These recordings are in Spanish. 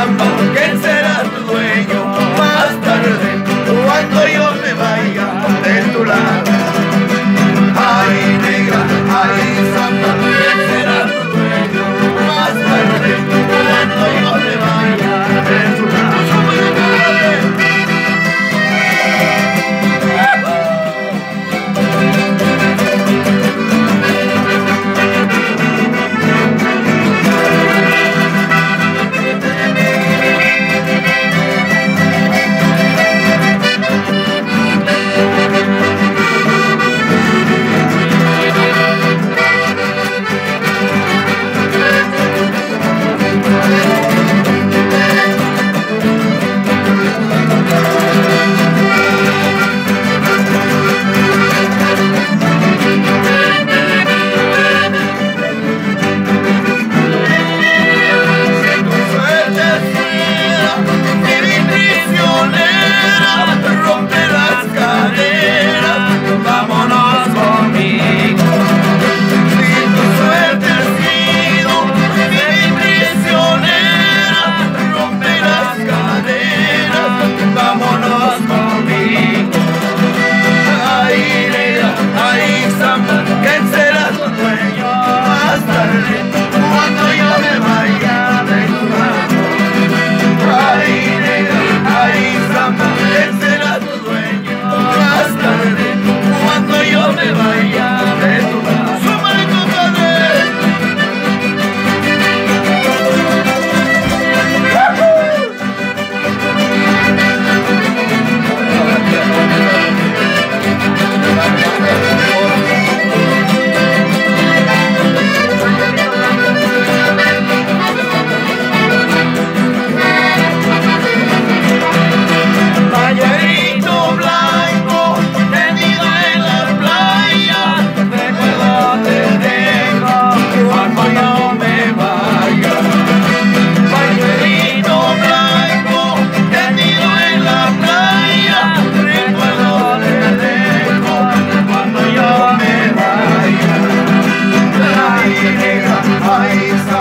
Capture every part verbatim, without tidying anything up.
samba, ¿quién será tu dueño? Más tarde, cuando yo me vaya de tu lado. Ay, negra, ay, samba, ¿quién será tu dueño? Más tarde, cuando yo me vaya de tu lado.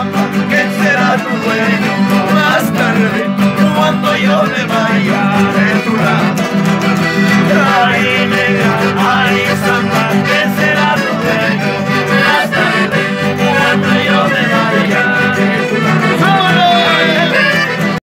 ¿Quién será tu dueño? Más tarde, cuando yo me vaya.